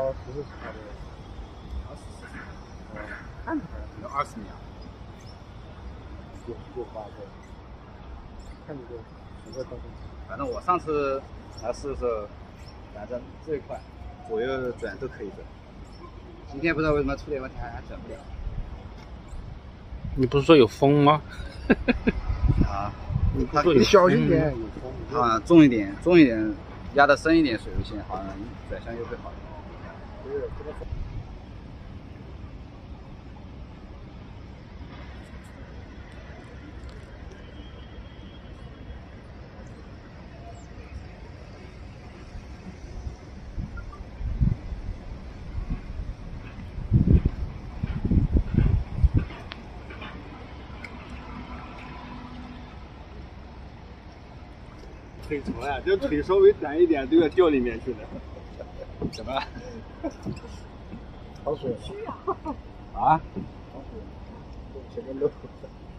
到40差不多。看出来有20米啊。就发的，看这个整个当中。反正我上次来试的时候，反正这一块左右转都可以转。今天不知道为什么出点问题还转不了。 你不是说有风吗？ 啊， 你小心点，有风啊，重一点，压得深一点水位线，好像转向又会好一点。对，这个。 腿长呀，这腿稍微短一点都要掉里面去了。 怎么了？好水需要啊？前面漏。